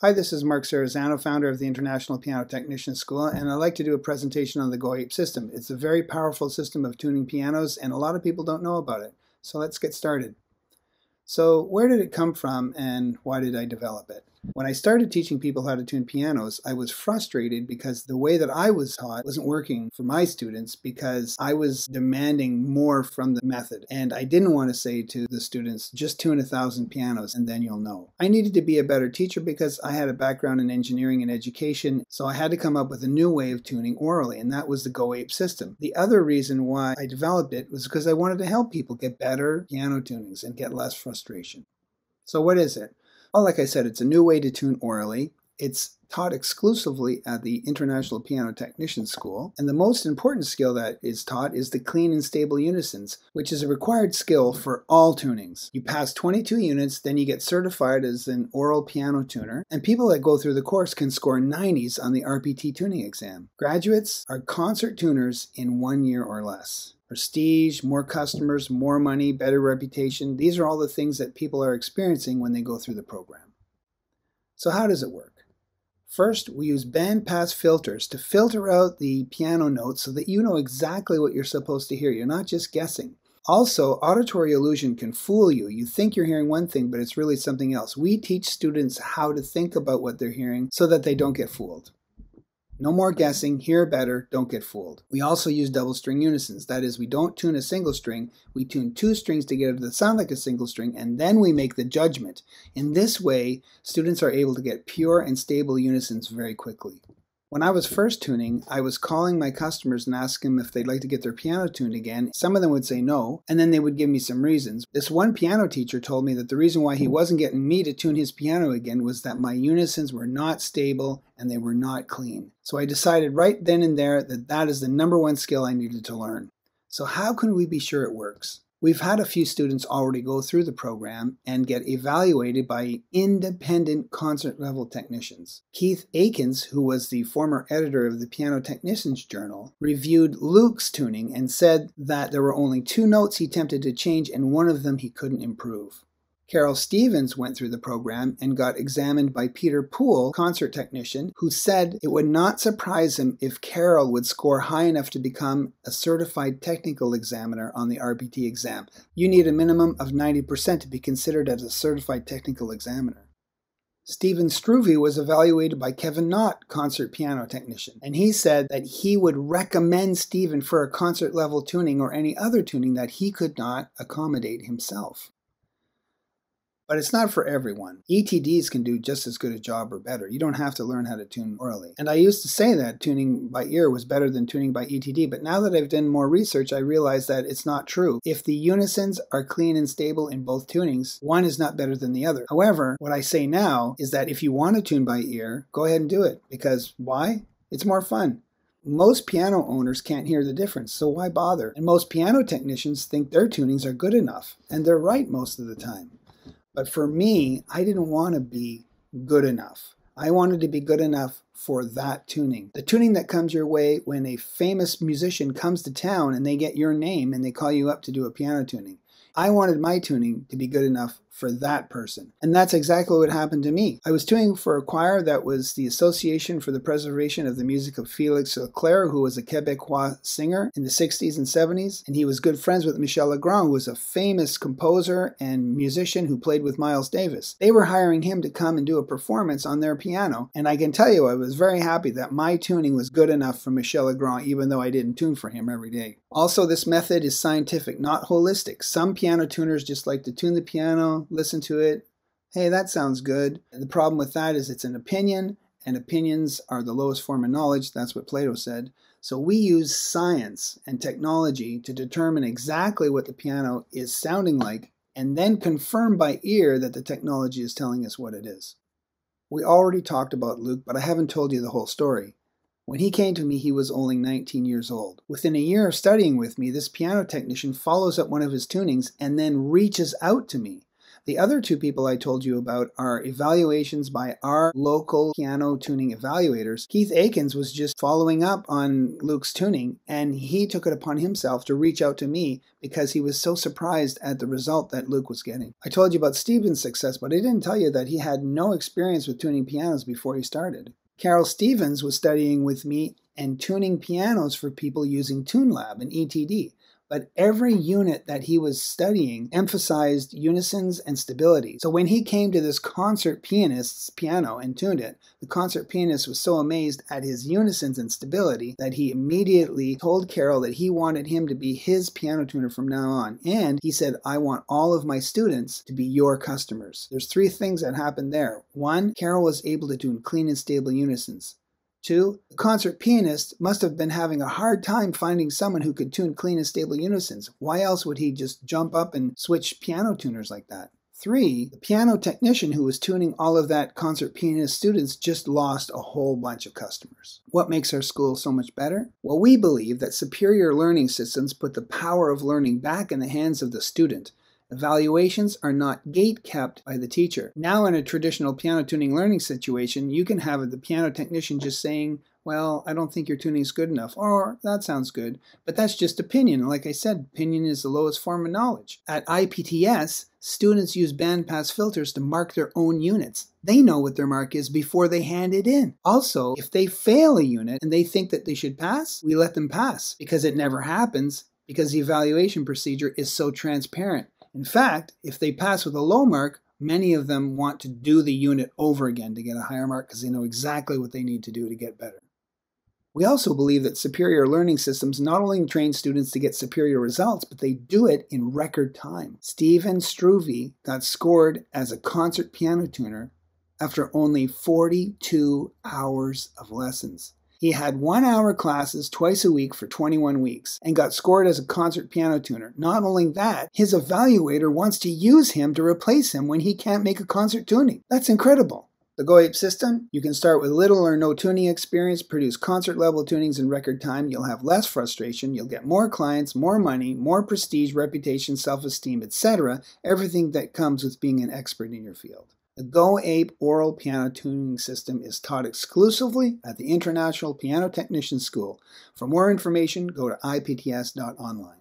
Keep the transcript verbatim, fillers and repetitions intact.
Hi, this is Mark Serrazano, founder of the International Piano Technician School, and I'd like to do a presentation on the Go A P E system. It's a very powerful system of tuning pianos, and a lot of people don't know about it. So let's get started. So where did it come from, and why did I develop it? When I started teaching people how to tune pianos, I was frustrated because the way that I was taught wasn't working for my students because I was demanding more from the method. And I didn't want to say to the students, just tune a thousand pianos and then you'll know. I needed to be a better teacher because I had a background in engineering and education, so I had to come up with a new way of tuning orally, and that was the Go A P E system. The other reason why I developed it was because I wanted to help people get better piano tunings and get less frustration. So what is it? Well, like I said, it's a new way to tune orally. It's taught exclusively at the International Piano Technician School, and the most important skill that is taught is the clean and stable unisons, which is a required skill for all tunings. You pass twenty-two units, then you get certified as an oral piano tuner, and people that go through the course can score nineties on the R P T tuning exam. Graduates are concert tuners in one year or less. Prestige, more customers, more money, better reputation. These are all the things that people are experiencing when they go through the program. So how does it work? First, we use bandpass filters to filter out the piano notes so that you know exactly what you're supposed to hear. You're not just guessing. Also, auditory illusion can fool you. You think you're hearing one thing, but it's really something else. We teach students how to think about what they're hearing so that they don't get fooled. No more guessing, hear better, don't get fooled. We also use double string unisons. That is, we don't tune a single string, we tune two strings together that sound like a single string, and then we make the judgment. In this way, students are able to get pure and stable unisons very quickly. When I was first tuning, I was calling my customers and asking them if they'd like to get their piano tuned again. Some of them would say no, and then they would give me some reasons. This one piano teacher told me that the reason why he wasn't getting me to tune his piano again was that my unisons were not stable and they were not clean. So I decided right then and there that that is the number one skill I needed to learn. So how can we be sure it works? We've had a few students already go through the program and get evaluated by independent concert level technicians. Keith Akins, who was the former editor of the Piano Technicians Journal, reviewed Luke's tuning and said that there were only two notes he attempted to change and one of them he couldn't improve. Carol Stevens went through the program and got examined by Peter Poole, concert technician, who said it would not surprise him if Carol would score high enough to become a certified technical examiner on the R P T exam. You need a minimum of ninety percent to be considered as a certified technical examiner. Stephen Struve was evaluated by Kevin Knott, concert piano technician, and he said that he would recommend Stephen for a concert level tuning or any other tuning that he could not accommodate himself. But it's not for everyone. E T Ds can do just as good a job or better. You don't have to learn how to tune orally. And I used to say that tuning by ear was better than tuning by E T D, but now that I've done more research, I realize that it's not true. If the unisons are clean and stable in both tunings, one is not better than the other. However, what I say now is that if you want to tune by ear, go ahead and do it. Because why? It's more fun. Most piano owners can't hear the difference, so why bother? And most piano technicians think their tunings are good enough, and they're right most of the time. But for me, I didn't want to be good enough. I wanted to be good enough for that tuning. The tuning that comes your way when a famous musician comes to town and they get your name and they call you up to do a piano tuning. I wanted my tuning to be good enough for that person. And that's exactly what happened to me. I was tuning for a choir that was the Association for the Preservation of the Music of Félix Leclerc, who was a Quebecois singer in the sixties and seventies. And he was good friends with Michel Legrand, who was a famous composer and musician who played with Miles Davis. They were hiring him to come and do a performance on their piano. And I can tell you, I was very happy that my tuning was good enough for Michel Legrand, even though I didn't tune for him every day. Also, this method is scientific, not holistic. Some piano tuners just like to tune the piano, listen to it. Hey, that sounds good. And the problem with that is it's an opinion, and opinions are the lowest form of knowledge. That's what Plato said. So we use science and technology to determine exactly what the piano is sounding like, and then confirm by ear that the technology is telling us what it is. We already talked about Luke, but I haven't told you the whole story. When he came to me, he was only nineteen years old. Within a year of studying with me, this piano technician follows up one of his tunings and then reaches out to me. The other two people I told you about are evaluations by our local piano tuning evaluators. Keith Akins was just following up on Luke's tuning, and he took it upon himself to reach out to me because he was so surprised at the result that Luke was getting. I told you about Stephen's success, but I didn't tell you that he had no experience with tuning pianos before he started. Carol Stevens was studying with me and tuning pianos for people using TuneLab and E T D. But every unit that he was studying emphasized unisons and stability. So when he came to this concert pianist's piano and tuned it, the concert pianist was so amazed at his unisons and stability that he immediately told Carol that he wanted him to be his piano tuner from now on. And he said, I want all of my students to be your customers. There's three things that happened there. One, Carol was able to tune clean and stable unisons. Two, the concert pianist must have been having a hard time finding someone who could tune clean and stable unisons. Why else would he just jump up and switch piano tuners like that? Three, the piano technician who was tuning all of that concert pianist students just lost a whole bunch of customers. What makes our school so much better? Well, we believe that superior learning systems put the power of learning back in the hands of the student. Evaluations are not gate-kept by the teacher. Now in a traditional piano tuning learning situation, you can have the piano technician just saying, well, I don't think your tuning is good enough, or that sounds good, but that's just opinion. Like I said, opinion is the lowest form of knowledge. At I P T S, students use bandpass filters to mark their own units. They know what their mark is before they hand it in. Also, if they fail a unit and they think that they should pass, we let them pass because it never happens because the evaluation procedure is so transparent. In fact, if they pass with a low mark, many of them want to do the unit over again to get a higher mark because they know exactly what they need to do to get better. We also believe that superior learning systems not only train students to get superior results, but they do it in record time. Stephen Struve got scored as a concert piano tuner after only forty-two hours of lessons. He had one-hour classes twice a week for twenty-one weeks and got scored as a concert piano tuner. Not only that, his evaluator wants to use him to replace him when he can't make a concert tuning. That's incredible. The Go A P E system, you can start with little or no tuning experience, produce concert-level tunings in record time, you'll have less frustration, you'll get more clients, more money, more prestige, reputation, self-esteem, et cetera. Everything that comes with being an expert in your field. The Go A P E oral piano tuning system is taught exclusively at the International Piano Technician School. For more information, go to I P T S dot online.